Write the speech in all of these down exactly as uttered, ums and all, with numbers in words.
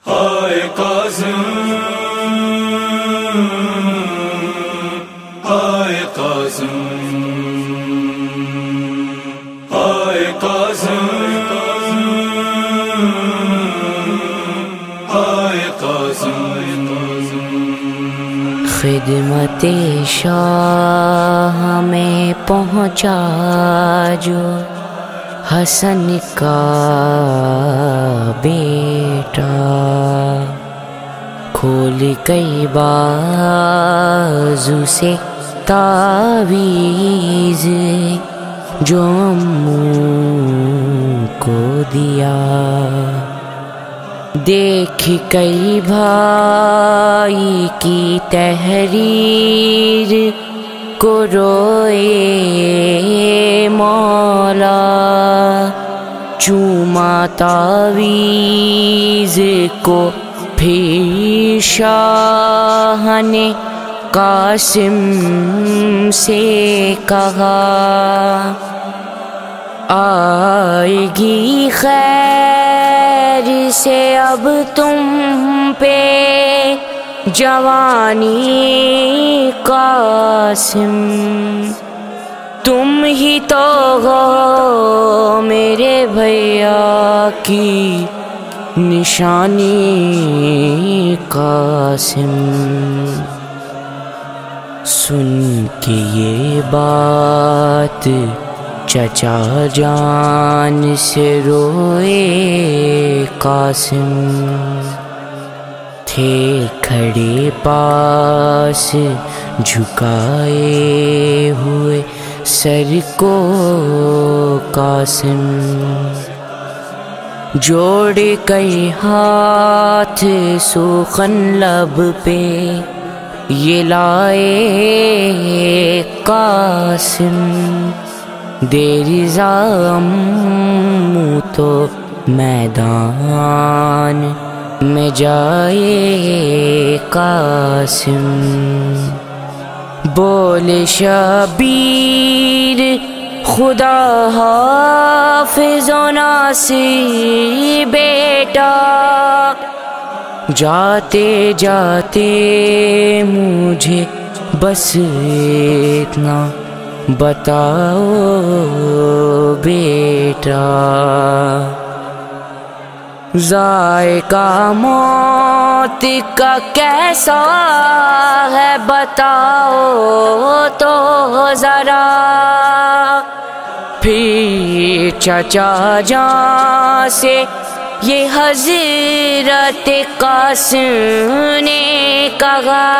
ہائے قاسم ہائے قاسم ہائے قاسم ہائے قاسم خدمت شاہ میں پہنچا جو حسن کا بیٹا، کھول کئی بازو سے تعویذ جو اموں کو دیا، دیکھ کئی بھائی کی تحریر کو روئے مولا، چوما تعویذ کو پھر شاہ نے قاسم سے کہا، آئے گی خیر سے اب تم پہ جوانی قاسم، تم ہی تو ہو میرے بھیا کی نشانی قاسم۔ سن کے یہ بات چچا جان سے روئے قاسم، تھے کھڑے پاس جھکائے ہوئے سر کو قاسم، جوڑے کئی ہاتھ سوخن لب پہ یہ لائے قاسم، دیر زاموں تو میدان میں جائے قاسم، بولے شبیر خدا حافظ و ناصر بیٹا، جاتے جاتے مجھے بس اتنا بتاؤ بیٹا، ذائقہ موت کا کیسا ہے بتاؤ تو ذرا، پھر چچا جان سے یہ حضرت قاسم نے کہا،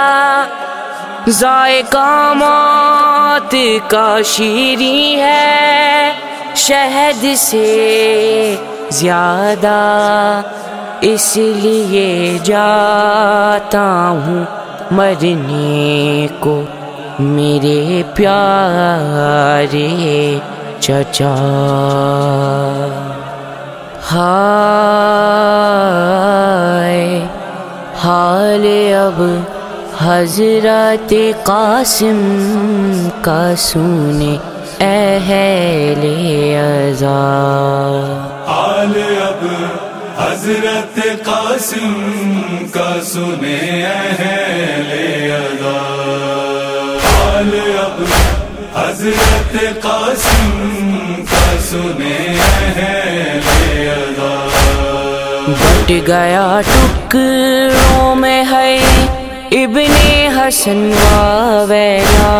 ذائقہ موت کا شیریں ہے شہد سے زیادہ، اس لیے جاتا ہوں مرنے کو میرے پیارے چچا۔ ہائے حال اب حضرت قاسم کا سنے اہل عزا، حال اب حضرت قاسم کا سنے اہل عزا، حال اب حضرت قاسم کا سنے اہل عزا، بٹ گیا ٹکڑوں میں ہے ابن حسن واویلا،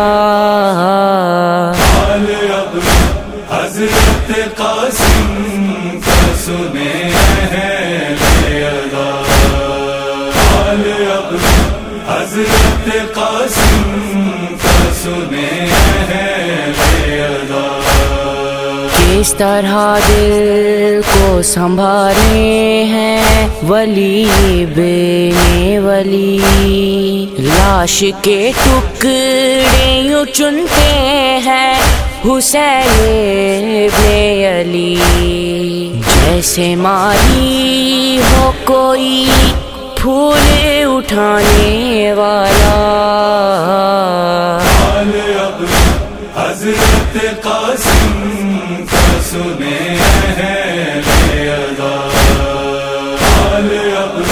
حال اب حضرت قاسم کا سنے اہل عزا، حال اب حضرت قاسم کا سنے اہل عزا، کس طرح دل کو سنبھالے ہیں ولی بن ولی، لاش کے ٹکڑے یوں چنتے ہیں حسین ابن علی، جیسے مالی ہو کوئی پھول اٹھانے والا، حال اب حضرت قاسم کا سنے اہل عزا، حال اب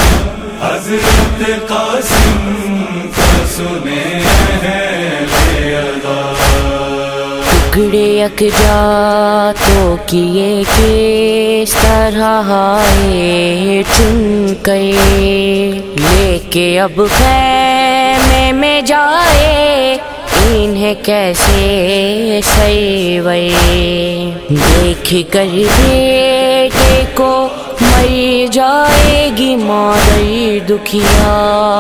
اہل ادا ٹکڑے یکجا تو کیے کس طرح آئے چن کے لے کے اب خیمے میں جائے انہیں کیسے سیوے دیکھ کر بیٹے کو مر جائے گی مادر دکھیا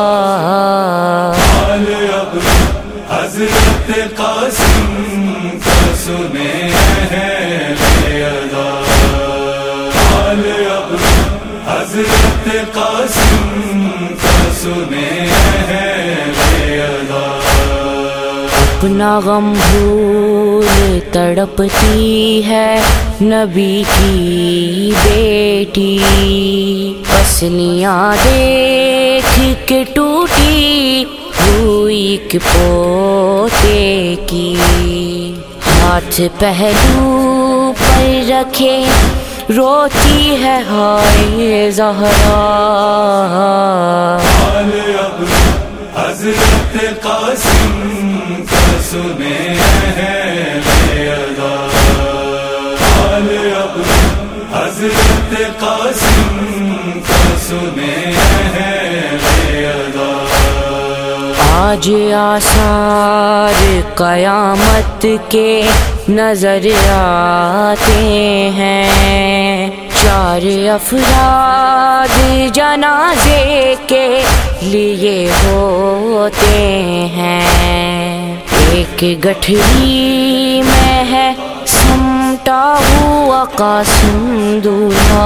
حال اب حضرت قاسم کا سنے اہل ادا حال اب حضرت قاسم کا سنے اہل ادا اپنا غم بھول تڑپتی ہے نبی کی بیٹی پسلیاں دیکھ کے ٹوٹی ہوئی ایک پوتے کی ہاتھ پہلو پر رکھے روتی ہے ہائے زہرا حال اب حضرت قاسم کا سنے اہل ادا حال اب حضرت قاسم کا سنے اہل ادا آج آثار قیامت کے نظر آتے ہیں چار افراد جنازے کے لیے ہوتے ہیں ایک گٹھری میں ہے سمٹا ہوا قاسم دولہا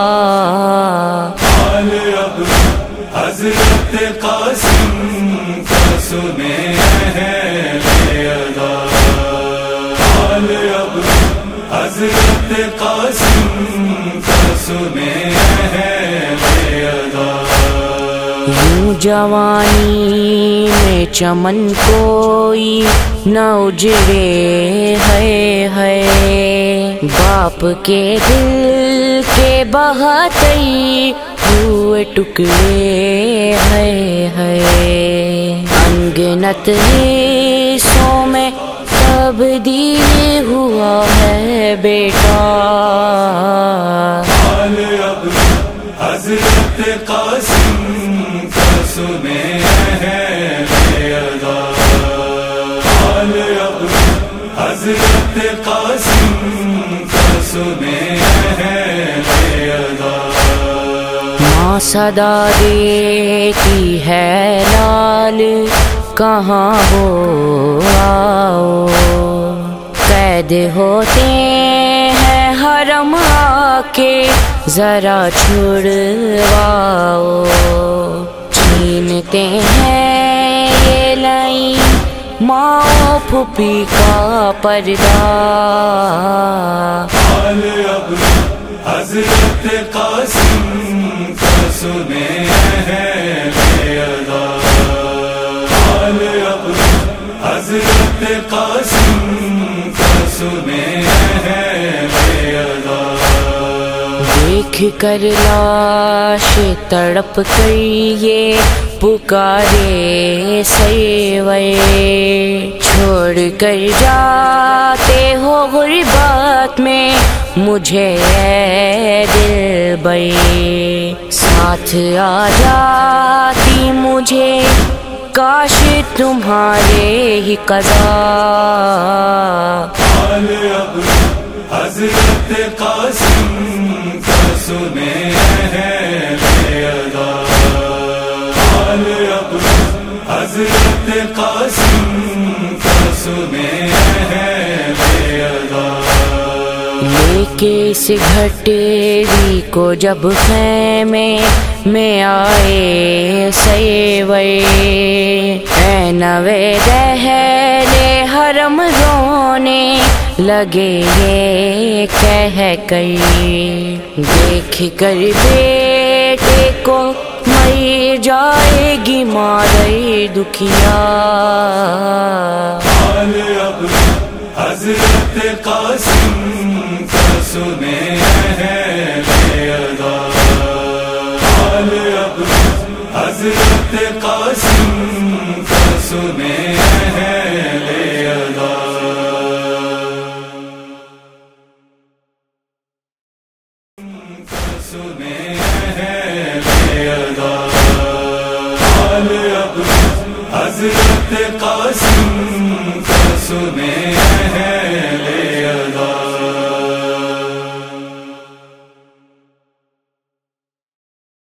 حال اب حضرت قاسم کا سنے اہل ادا حال اب حضرت قاسم کا سنے اہل ادا یوں جوانی میں چمن کوئی نہ اجڑے ہے ہے باپ کے دل کے بہتئی ہوئے ٹکڑے ہے ہے انگنت حصوں میں تبدیل ہوا ہے بیٹا حال اب حضرت قاسم کا سنے اہل ادا حال اب حضرت قاسم کا سنے اہل ادا ماں صدا دیتی ہے لال کہاں ہو آؤ قید ہوتے ہیں حرم آ کے ذرا چھڑواؤ چھینتے ہیں یہ لائن ماں پھوپھی کا پردہ حال اب حضرت قاسم کا سنے اہل ادا حال اب حضرت قاسم کا سنے اہل ادا دیکھ کر لاش تڑپ کر یہ پکارے سیوے چھوڑ کر جاتے ہو غربت میں مجھے اے دل بے ساتھ آ جاتی مجھے کاش تمہارے ہی قضا حال اب حضرت قاسم کا سنے اہل ادا حال اب حضرت قاسم کا سنے اہل ادا لے کے اس گھٹری کو جب خیمے میں آئے سیوے اے نوے دہلے حرم رونے لگے یہ کہہ کر دیکھ کر بیٹے کو مر جائے گی مادر دکھیا حال اب حضرت قاسم کا سنے اہل ادا حال اب حضرت قاسم کا سنے اہل ادا، سنے اہل ادا، حال اپنا حضرت قاسم کا سنے اہل ادا۔